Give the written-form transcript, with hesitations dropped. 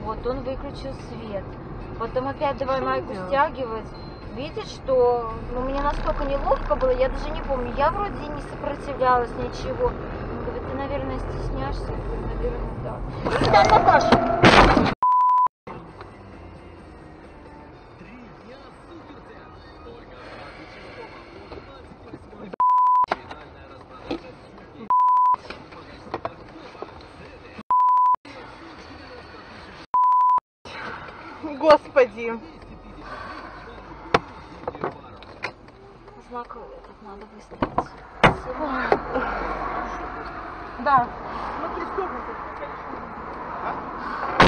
Вот, он выключил свет. Потом опять давай майку стягивать. Видит, что мне настолько неловко было, я даже не помню. Я вроде не сопротивлялась, ничего. Он говорит, ты, наверное, стесняешься. Я говорю, наверное, да. Наташа! Господи. Знак этот надо выставить. Да. Ну, пристегнуто.